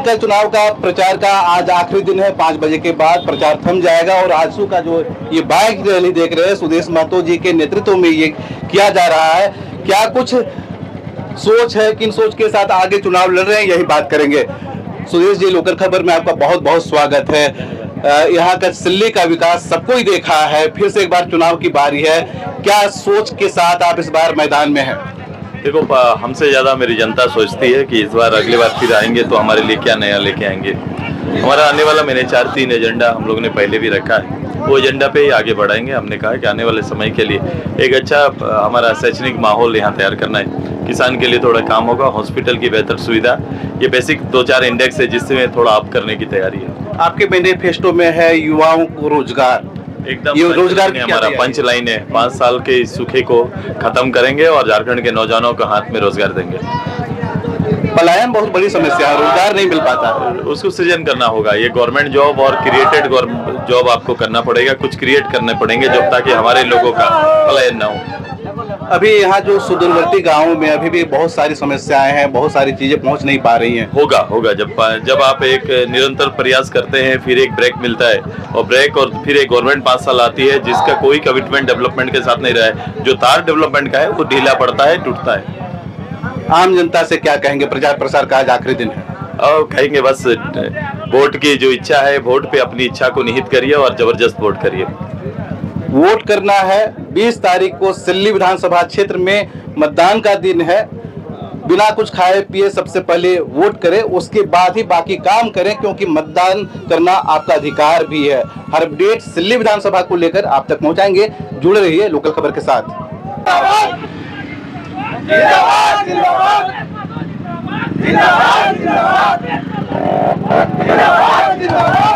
का चुनाव का प्रचार का आज आखिरी दिन है। 5 बजे के बाद प्रचार थम जाएगा और आजसू का जो ये बाइक रैली देख रहे हैं सुदेश महतो जी के नेतृत्व में ये किया जा रहा है। क्या कुछ सोच है, किन सोच के साथ आगे चुनाव लड़ रहे हैं, यही बात करेंगे। सुदेश जी, लोकल खबर में आपका बहुत बहुत स्वागत है। यहाँ का सिल्ली का विकास सबको ही देखा है, फिर से एक बार चुनाव की बारी है। क्या सोच के साथ आप इस बार मैदान में हैं? देखो, हमसे ज़्यादा मेरी जनता सोचती है कि इस बार अगली बार फिर आएंगे तो हमारे लिए क्या नया लेके आएंगे। हमारा आने वाला मैंने 4-3 एजेंडा हम लोग ने पहले भी रखा है, वो एजेंडा पे ही आगे बढ़ाएंगे। हमने कहा कि आने वाले समय के लिए एक अच्छा हमारा शैक्षणिक माहौल यहाँ तैयार करना है, किसान के लिए थोड़ा काम होगा, हॉस्पिटल की बेहतर सुविधा, ये बेसिक 2-4 इंडेक्स है जिससे थोड़ा अप करने की तैयारी है। आपके मैनिफेस्टो में है युवाओं को रोजगार, एकदम ये रोजगार की हमारा पंच लाइन है। 5 साल के इस सूखे को खत्म करेंगे और झारखंड के नौजवानों को हाथ में रोजगार देंगे। पलायन बहुत बड़ी समस्या है, रोजगार नहीं मिल पाता, उसको सृजन करना होगा। ये गवर्नमेंट जॉब और क्रिएटेड जॉब आपको करना पड़ेगा, कुछ क्रिएट करने पड़ेंगे जब ताकि हमारे लोगों का पलायन ना हो। अभी यहाँ जो सुदूरवर्ती गाँव में अभी भी बहुत सारी समस्याएं हैं, बहुत सारी चीजें पहुँच नहीं पा रही हैं। होगा जब आप एक निरंतर प्रयास करते हैं, फिर एक ब्रेक मिलता है और ब्रेक और फिर एक गवर्नमेंट 5 साल आती है जिसका कोई कमिटमेंट डेवलपमेंट के साथ नहीं रहा है, जो तार डेवलपमेंट का है वो ढीला पड़ता है, टूटता है। आम जनता से क्या कहेंगे? प्रचार प्रसार का आज आखिरी दिन है और कहेंगे बस वोट की जो इच्छा है, वोट पे अपनी इच्छा को निहित करिए और जबरदस्त वोट करिए। वोट करना है। 20 तारीख को सिल्ली विधानसभा क्षेत्र में मतदान का दिन है। बिना कुछ खाए पिए सबसे पहले वोट करें, उसके बाद ही बाकी काम करें, क्योंकि मतदान करना आपका अधिकार भी है। हर अपडेट सिल्ली विधानसभा को लेकर आप तक पहुंचाएंगे। जुड़े रहिए लोकल खबर के साथ। जिंदाबाद, जिंदाबाद, जिंदाबाद, जिंदाबाद, जिंदाबाद, जिंदाबाद, जिंदाबाद।